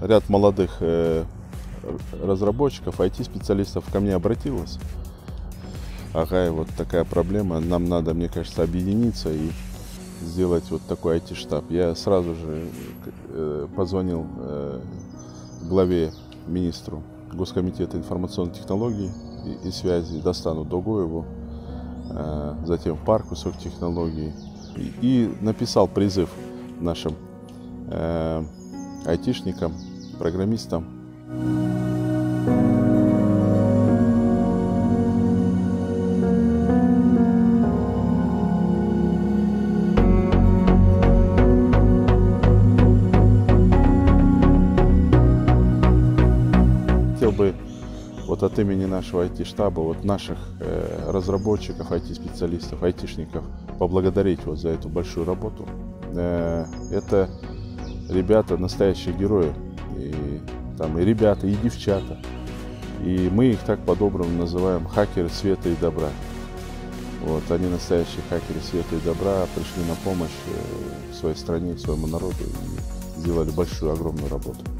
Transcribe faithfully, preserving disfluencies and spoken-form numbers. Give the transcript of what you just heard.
ряд молодых э, разработчиков, ай ти-специалистов ко мне обратилось. Ага, вот такая проблема, нам надо, мне кажется, объединиться и сделать вот такой ай ти-штаб. Я сразу же э, позвонил э, главе министру Госкомитета информационных технологий и, и связи Достану Догоеву, э, затем в парк высоких технологий, и, и написал призыв нашим э, айтишникам, программистам. Хотел бы вот от имени нашего ай ти-штаба, вот наших э, разработчиков, ай ти-специалистов, айтишников поблагодарить вот за эту большую работу. Э, это ребята настоящие герои, и, там, и ребята, и девчата. И мы их так по-доброму называем хакеры света и добра. Вот, они настоящие хакеры света и добра, пришли на помощь э, своей стране, своему народу и сделали большую, огромную работу.